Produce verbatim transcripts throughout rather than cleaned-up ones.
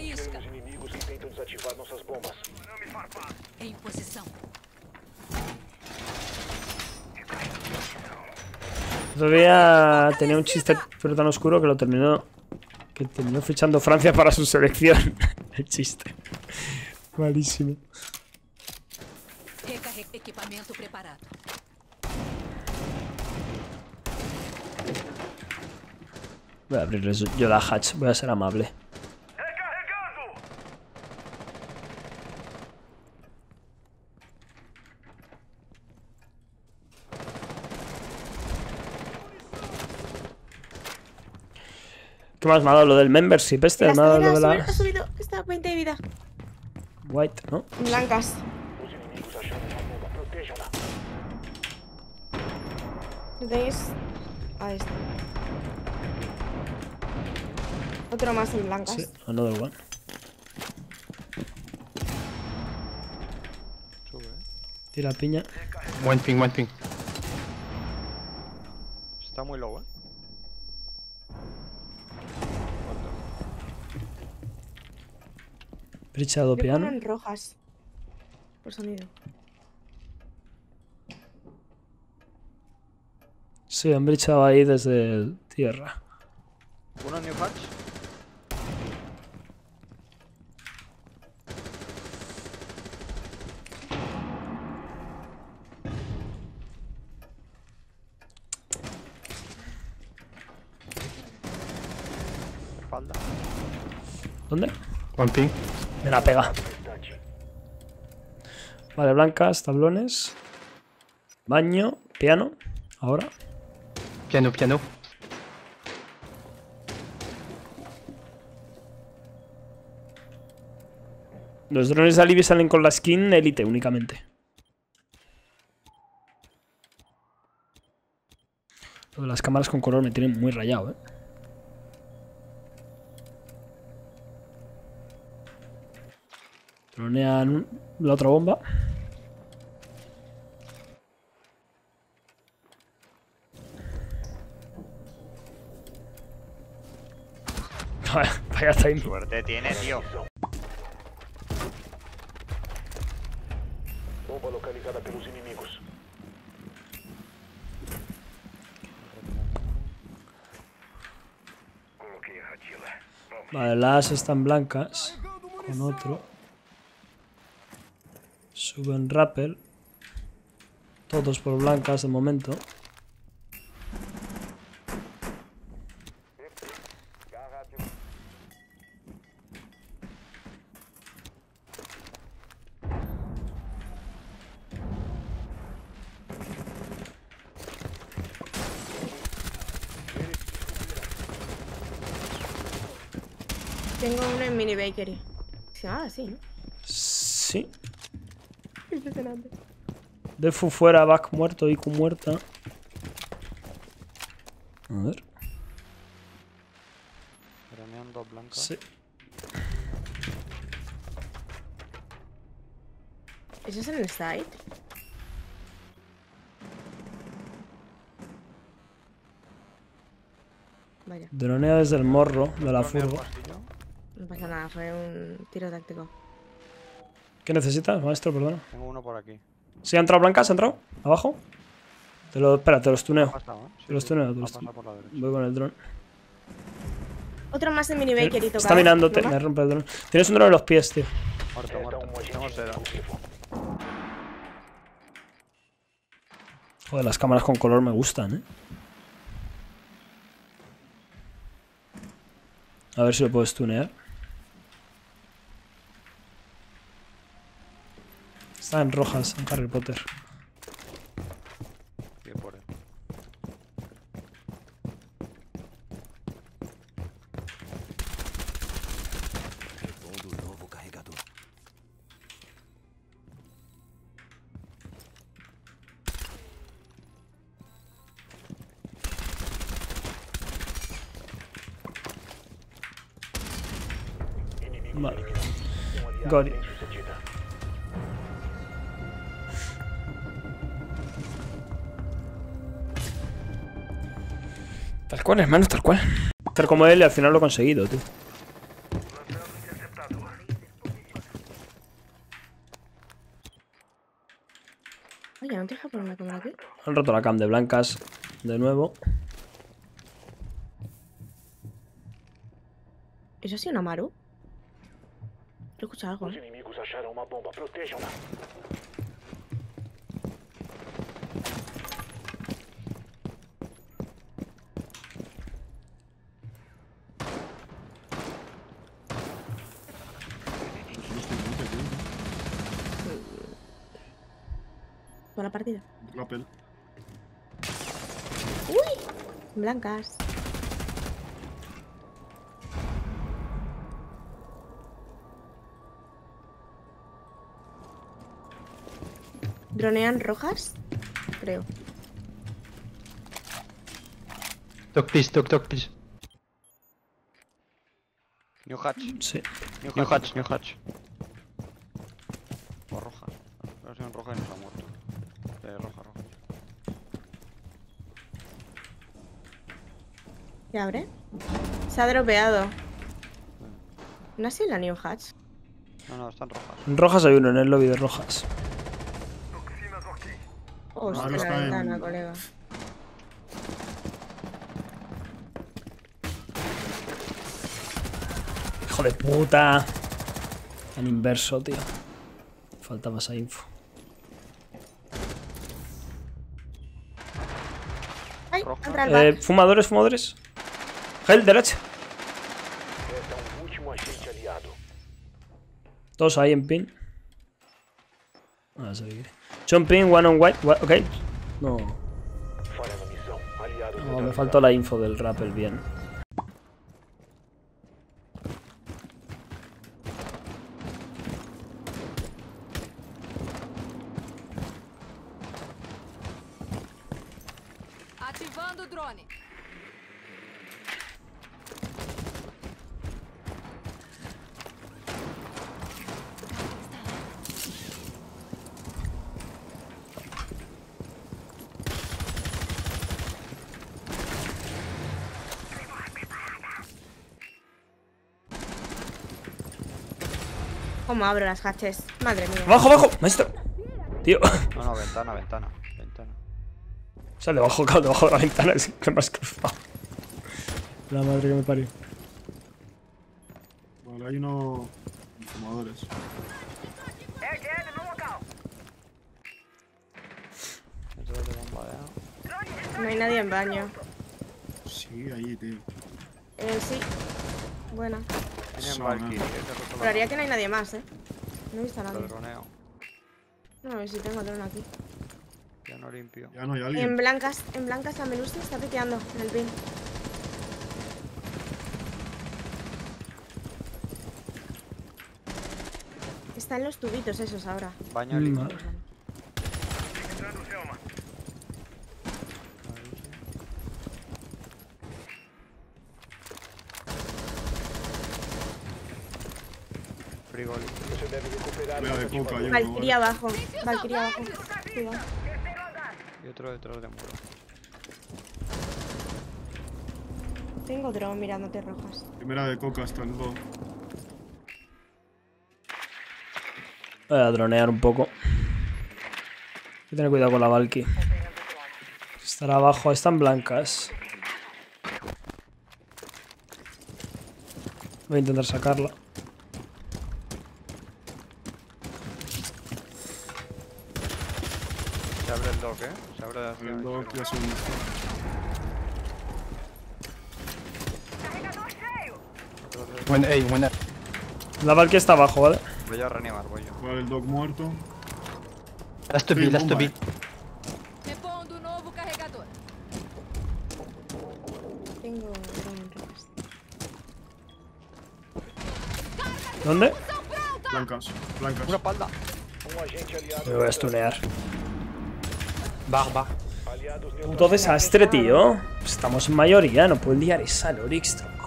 isca. Temos inimigos que tentam desativar nossas bombas. Em posição. Todavía tenía un chiste pero tan oscuro que lo terminó. Que terminó fichando Francia para su selección. El chiste. Malísimo. Recarrega equipamento preparado. Voy a abrirles yo la hatch, voy a ser amable. ¿Qué más me ha dado? Lo del membership este, me ha dado lo de la... Ha subido, está veinte de vida. White, ¿no? Blancas. Os inimigos acharam uma bomba. Protejam-la. ¿Tenéis? Ahí está. Otro más en blancas. Sí, another one. Sube, eh. Tira piña. Buen ping, buen ping. Está muy low, eh. Brichado Le piano. ponen rojas. Por sonido. Sí, han brichado ahí desde tierra. Uno new patch. Espalda. ¿Dónde? Buen ping. Me la pega. Vale, blancas, tablones. Baño, piano. Ahora. Piano, piano. Los drones de Alibi salen con la skin Elite únicamente. Lo de las cámaras con color me tienen muy rayado, eh. Dronean la otra bomba. Vaya time. Suerte tiene, tío. Bomba localizada pelos inimigos. Coloquei a radila. Vale, las están blancas. Con otro. Suben rappel. Todos por blancas de momento. Tengo uno en mini bakery. Ah, sí, ¿no? Sí. Impresionante. Defu fuera, back muerto, I Q muerta. A ver. Graneando blanca. Sí. ¿Eso es en el site? Vaya, Dronea desde el morro de la furgo. no pasa nada, fue un tiro táctico. ¿Qué necesitas, maestro? Perdona. Tengo uno por aquí. ¿Sí ha entrado blancas? ¿Ha entrado? ¿Abajo? Te lo, espera, te los tuneo. Ha pasado, ¿eh? Sí, Te los sí, tuneo, ha te los pasado tuneo. por la derecha. Voy con el dron. Otro más en mini bakery tocado. Está mirándote, ¿No me más? rompe el dron. Tienes un dron en los pies, tío. Muerto, muerto. Tengo seda. Joder, las cámaras con color me gustan, eh. A ver si lo puedes tunear. Está en rojas, en Harry Potter. Bien por él. Vale. Got it. Tal cual, hermano, tal cual. Ser como él y al final lo he conseguido, tío. Han roto la cam de blancas de nuevo. ¿Eso ha sido una Maru? He escuchado algo, Os ¿eh? inimigos acharam uma bomba. Protejam-na. Toda la partida. Rappel. Blancas. ¿Dronean rojas? Creo. Talk please, talk, talk please. New hatch. Sí. New, New hatch. hatch, new hatch. O roja. La versión roja y nos ha muerto. Eh, roja, roja. ¿Se abre? Se ha dropeado. ¿No ha sido la New Hatch? No, no, están rojas. En rojas hay uno, en el lobby de rojas. Hostia, Ahora la está en- ventana, colega. Hijo de puta. En inverso, tío. Faltaba esa info. ¡Ay! Roja. Entra el Eh, back. fumadores, fumadores. Gel, derecha. Resta um último agente aliado. Dos ahí en pin. Ah, se ve. John pin, one on white. Wha- Ok. No. Falha na missão. Aliados No, me neutralizados. faltó la info del rappel bien. Ativando o drone. ¿Cómo abro las hatches? Madre mía. Abajo, abajo, maestro. Tío. No, no, ventana, ventana. Ventana. O sea, debajo, claro, debajo de la ventana es que me has cruzado. La madre que me parió. Vale, hay unos fumadores. Dentro de bombardeo. No hay nadie en baño. Sí, ahí, tío. Eh, sí. Buena. Tienen Son, Valkyrie. eh. Ese roto Pero la haría que no hay nadie más, ¿eh? No he visto a Lo nadie. droneo. No, a ver si tengo drone aquí. Ya no limpio. Ya no hay En alguien. blancas, en blancas la Melusi está piteando en el pin. Está en los tubitos esos ahora. Baño Mm, limpio. vale. Frigo limpio. Você deve recuperar Mira, os de coca hay ativadores. uno, Valkyrie ¿vale? abajo. Valkyrie abajo. Cuidado. Y otro detrás de muro. Tengo drone mirándote rojas. Primera de coca hasta el dos. Voy a dronear un poco. Hay que tener cuidado con la Valky. Estará abajo, están blancas. Voy a intentar sacarla. Se abre el dock, eh. Se abre de hacia El la dos izquierda. ya se unió. One A, one A. La Valky está abajo, ¿vale? Voy a reanimar, voy yo. Vale, el dog muerto. Last to Sí, B, last to bomba, B. eh. Repondo o novo carregador. Tengo drone rojas. ¿Dónde? Blancas, blancas. Una espalda. Um agente aliado. Me voy a stunear. Bar, bar. Aliados Puto desastre, tío. Estamos en mayoría, no puedo liar esa Lorix, tronco.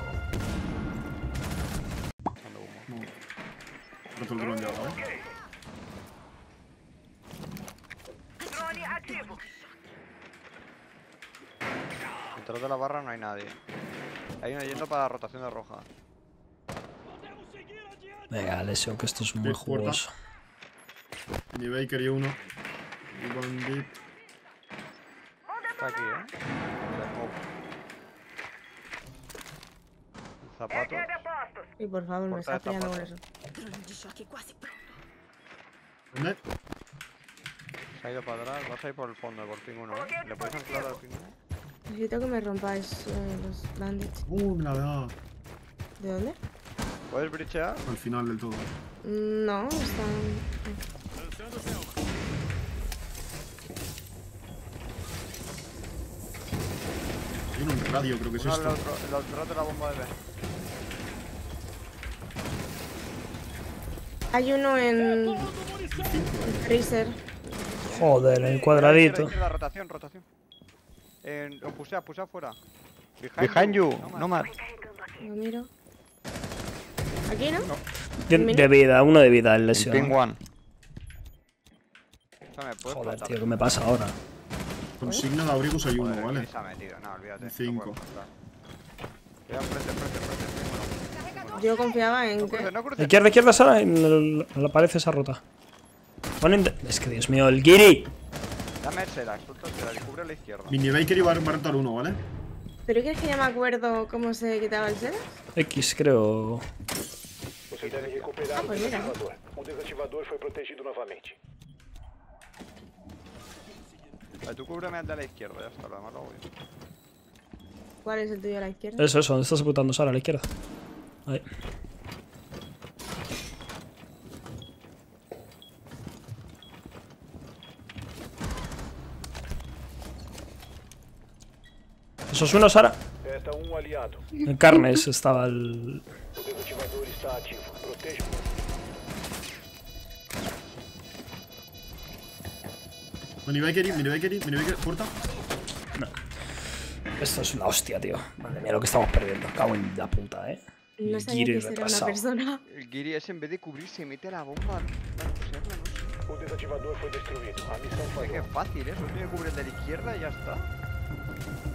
Dando humo. No. Roto el dron ya, ¿vale? Detrás de la barra no hay nadie. Hay uno yendo para la rotación de roja. Venga, Lesio, que esto es muy Sí, puerta. jugoso. Mini Baker y uno. Y Bandit. Está aquí, eh. El zapato. Y por favor, me Porta está de pillando con eso. zapatos. ¿Dónde? Se ha ido para atrás. Vas a ir por el fondo, por ping uno, eh. ¿Le puedes anclar al ping uno? Necesito que me rompáis eh, los bandits. Uh, me la da. ¿De dónde? ¿Puedes brichear? Al final del todo. Mm, No, están. Hay uno en radio, creo que es No, el esto. otro, el otro de la bomba de B. Hay uno en. en Freezer. Joder, el Izquierda, cuadradito. izquierda, rotación, rotación. Eh, oh, pusea, pusea fuera. Behind you, no más. Lo miro. ¿Aquí no? De, de vida, uno de vida el Ping lesión. one. ¿Puedes Joder, plantar? tío, ¿qué me pasa ahora? Consigna de abrigos hay uno, Joder, ¿vale? ¿quién se ha metido? No, olvídate. Cinco. No puedes plantar. Cuidado, frente, frente, frente. Bueno, Yo confiaba en no que. cruces, no cruces. Izquierda, izquierda, Sara, en, el- en la pared esa rota. Ponen de- Es que Dios mío, el Giri. Dame el Serax, suelta el Serax y cubre a la izquierda. Mini Baker iba a matar uno, ¿vale? ¿Pero crees que ya me acuerdo cómo se quitaba el Xerox? X, creo. Você deve recuperar Ah, o pois mira. desativador. O desativador foi protegido novamente. Vale, tú cúbreme al de la izquierda, ya está, lo demás lo hago yo. ¿Cuál es el tuyo a la izquierda? Eso, eso, ¿dónde estás apuntando, Sara? A la izquierda. Ahí. Eso es uno, Sara. Resta um aliado. En carnes estaba el. O desativador está ativo. Proteja. Mini Baker, Mini Baker, Mini Baker, puerta. Esto es una hostia, tío. Madre mía, lo que estamos perdiendo. Cago en la puta, eh. No El sabía Giri que esa era una retrasado. persona. El Giri ese en vez de cubrirse mete la bomba. Para coserla, no sé. O desativador foi destruído. A missão Es que falhou. es fácil, ¿eh? Solo tiene que cubrir el de la izquierda y ya está.